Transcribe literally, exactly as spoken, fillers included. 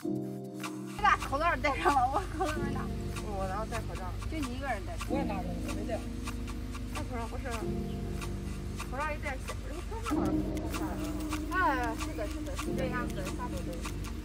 你把口罩戴上了，我口罩没拿。我然后戴口罩，就你一个人戴。 我也拿着，我没戴。 戴口罩不是，口罩一戴，这个头发好像不太下来了。哎，是的，是的，是这样子，啥都对。